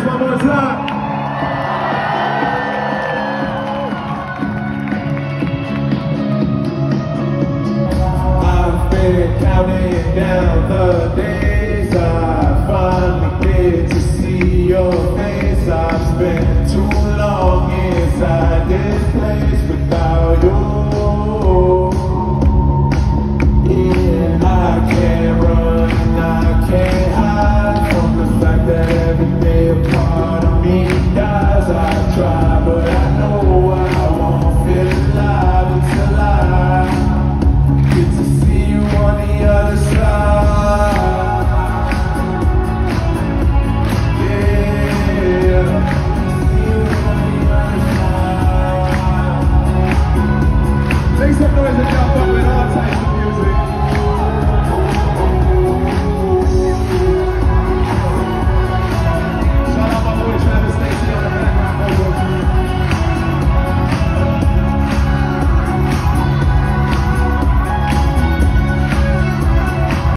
one more time. I've been counting down the days. I finally get to see your face. I've spent too long inside this place.